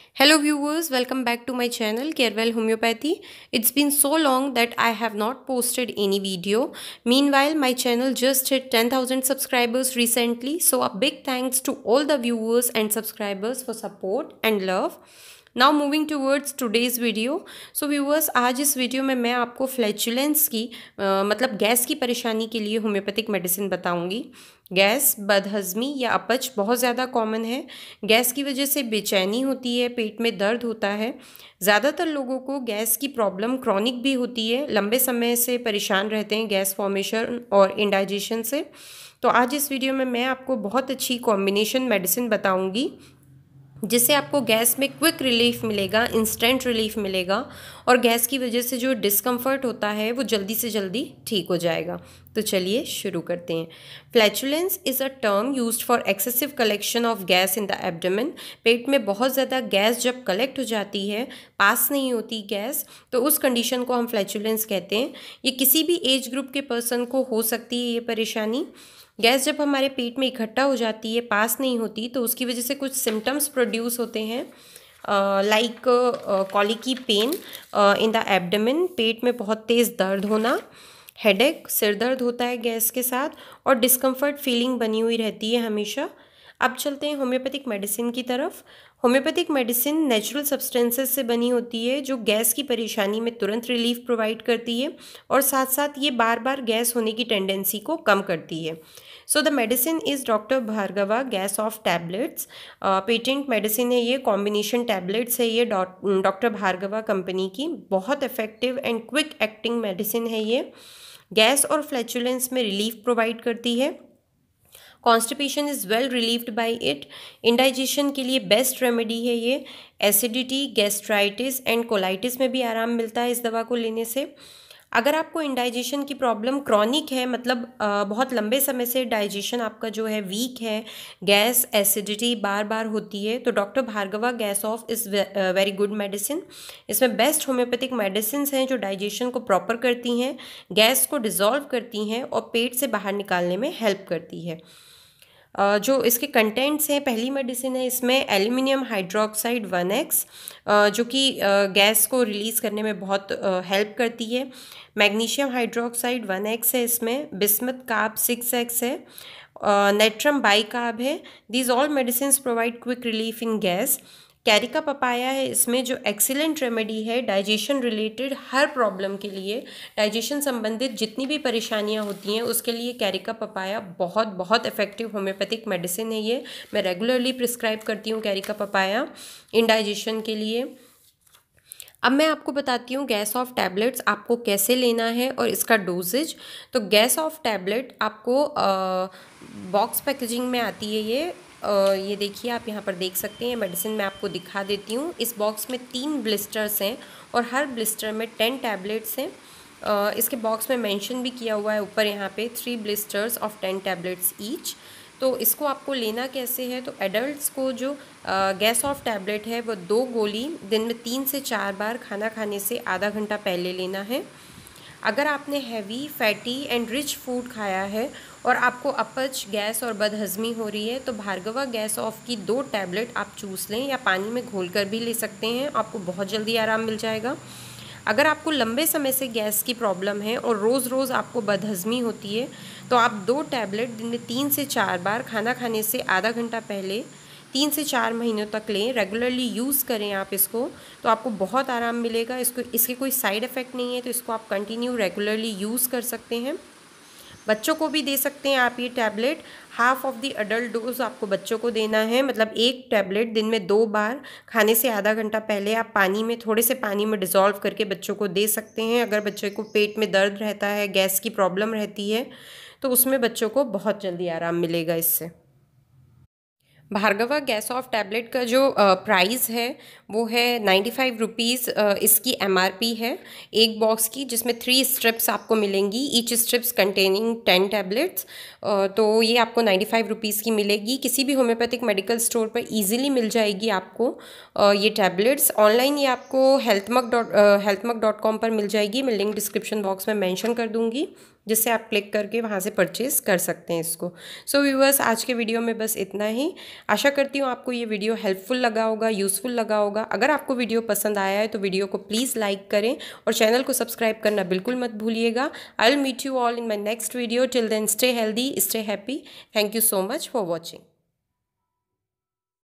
Hello viewers, welcome back to my channel Carewell Homeopathy. It's been so long that I have not posted any video. Meanwhile, my channel just hit 10,000 subscribers recently. So a big thanks to all the viewers and subscribers for support and love. Now moving towards today's video. So viewers, आज इस video में मैं आपको flatulence की मतलब gas की परेशानी के लिए होम्योपैथिक मेडिसिन बताऊंगी। गैस, बदहज़मी या अपच बहुत ज़्यादा कॉमन है। गैस की वजह से बेचैनी होती है, पेट में दर्द होता है। ज़्यादातर लोगों को गैस की प्रॉब्लम क्रॉनिक भी होती है, लंबे समय से परेशान रहते हैं गैस फॉर्मेशन और इंडाइजेशन से। तो आज इस वीडियो में मैं आपको बहुत अच्छी कॉम्बिनेशन मेडिसिन बताऊँगी जिससे आपको गैस में क्विक रिलीफ मिलेगा, इंस्टेंट रिलीफ मिलेगा और गैस की वजह से जो डिस्कम्फर्ट होता है वो जल्दी से जल्दी ठीक हो जाएगा। तो चलिए शुरू करते हैं। Flatulence is a term used for excessive collection of gas in the abdomen. पेट में बहुत ज़्यादा गैस जब कलेक्ट हो जाती है, पास नहीं होती गैस, तो उस कंडीशन को हम फ्लैचुलेंस कहते हैं। ये किसी भी एज ग्रुप के पर्सन को हो सकती है ये परेशानी। गैस जब हमारे पेट में इकट्ठा हो जाती है, पास नहीं होती, तो उसकी वजह से कुछ सिम्टम्स प्रोड्यूस होते हैं like colicky pain in the abdomen, पेट में बहुत तेज़ दर्द होना, हेडेक, सिर दर्द होता है गैस के साथ, और डिस्कम्फर्ट फीलिंग बनी हुई रहती है हमेशा। अब चलते हैं होम्योपैथिक मेडिसिन की तरफ। होम्योपैथिक मेडिसिन नेचुरल सब्सटेंसेस से बनी होती है जो गैस की परेशानी में तुरंत रिलीफ प्रोवाइड करती है और साथ साथ ये बार बार गैस होने की टेंडेंसी को कम करती है। So the medicine is doctor Bhargava gas off tablets. Patent medicine है ये, कॉम्बिनेशन टैबलेट्स है ये, डॉक्टर भार्गवा कंपनी की। बहुत effective and quick acting medicine है ये। गैस और फ्लैचुलेंस में रिलीफ प्रोवाइड करती है। Constipation is well relieved by it. Indigestion के लिए बेस्ट रेमेडी है ये। एसिडिटी, गैस्ट्राइटिस एंड कोलाइटिस में भी आराम मिलता है इस दवा को लेने से। अगर आपको इंडाइजेशन की प्रॉब्लम क्रॉनिक है, मतलब बहुत लंबे समय से डाइजेशन आपका जो है वीक है, गैस एसिडिटी बार बार होती है, तो doctor Bhargava gas off is very good medicine. इसमें बेस्ट होम्योपैथिक मेडिसिन हैं जो डाइजेशन को प्रॉपर करती हैं, गैस को डिज़ोल्व करती हैं और पेट से बाहर निकालने में हेल्प करती है। जो इसके कंटेंट्स हैं, पहली मेडिसिन है इसमें एल्यूमिनियम हाइड्रोक्साइड 1x, जो कि गैस को रिलीज़ करने में बहुत हेल्प करती है। मैग्नीशियम हाइड्रोक्साइड 1x है इसमें। बिस्मथ कार्ब 6x है। नेट्रम बाई कार्ब है। These all medicine provide quick relief in gas. Carica papaya है इसमें जो एक्सीलेंट रेमेडी है डाइजेशन रिलेटेड हर प्रॉब्लम के लिए। डाइजेशन संबंधित जितनी भी परेशानियां होती हैं उसके लिए कैरिका पपाया बहुत बहुत इफेक्टिव होम्योपैथिक मेडिसिन है ये। मैं रेगुलरली प्रिस्क्राइब करती हूँ कैरिका पपाया इंडाइजेशन के लिए। अब मैं आपको बताती हूँ गैस ऑफ टैबलेट्स आपको कैसे लेना है और इसका डोजेज। तो गैस ऑफ टैबलेट आपको बॉक्स पैकेजिंग में आती है ये देखिए, आप यहाँ पर देख सकते हैं। मेडिसिन मैं आपको दिखा देती हूँ। इस बॉक्स में 3 ब्लिस्टर्स हैं और हर ब्लिस्टर में 10 टैबलेट्स हैं। इसके बॉक्स में मेंशन भी किया हुआ है ऊपर यहाँ पे 3 ब्लिस्टर्स ऑफ 10 टैबलेट्स ईच। तो इसको आपको लेना कैसे है, तो एडल्ट्स को जो गैस ऑफ टैबलेट है वो 2 गोली दिन में 3 से 4 बार खाना खाने से आधा घंटा पहले लेना है। अगर आपने heavy, fatty and rich food खाया है और आपको अपच, गैस और बदहज़मी हो रही है तो भार्गवा गैस ऑफ की 2 टैबलेट आप चूस लें या पानी में घोल कर भी ले सकते हैं, आपको बहुत जल्दी आराम मिल जाएगा। अगर आपको लंबे समय से गैस की प्रॉब्लम है और रोज़ रोज़ आपको बदहज़मी होती है तो आप 2 टैबलेट दिन में 3 से 4 बार खाना खाने से आधा घंटा पहले 3 से 4 महीनों तक लें। रेगुलरली यूज़ करें आप इसको, तो आपको बहुत आराम मिलेगा। इसके कोई साइड इफ़ेक्ट नहीं है, तो इसको आप कंटिन्यू रेगुलरली यूज़ कर सकते हैं। बच्चों को भी दे सकते हैं आप ये tablet. Half of the adult dose आपको बच्चों को देना है, मतलब 1 टैबलेट दिन में 2 बार खाने से आधा घंटा पहले आप पानी में, थोड़े से पानी में डिज़ोल्व करके बच्चों को दे सकते हैं। अगर बच्चे को पेट में दर्द रहता है, गैस की प्रॉब्लम रहती है, तो उसमें बच्चों को बहुत जल्दी आराम मिलेगा इससे। भार्गवा गैस ऑफ टैबलेट का जो प्राइस है वो है 95 रुपीज़। इसकी MRP है एक बॉक्स की, जिसमें 3 स्ट्रिप्स आपको मिलेंगी, ईच स्ट्रिप्स कंटेनिंग 10 टैबलेट्स। तो ये आपको 95 रुपीज़ की मिलेगी। किसी भी होम्योपैथिक मेडिकल स्टोर पर ईजिली मिल जाएगी आपको ये टैबलेट्स। ऑनलाइन ये आपको healthmug.com पर मिल जाएगी। मैं लिंक डिस्क्रिप्शन बॉक्स में मेंशन कर दूँगी। जिससे आप क्लिक करके वहाँ से परचेज़ कर सकते हैं इसको। सो व्यूअर्स, आज के वीडियो में बस इतना ही। आशा करती हूँ आपको ये वीडियो हेल्पफुल लगा होगा, यूज़फुल लगा होगा। अगर आपको वीडियो पसंद आया है तो वीडियो को प्लीज़ लाइक करें और चैनल को सब्सक्राइब करना बिल्कुल मत भूलिएगा। I will meet you all in my next video. Till then stay healthy, stay happy. Thank you so much for watching.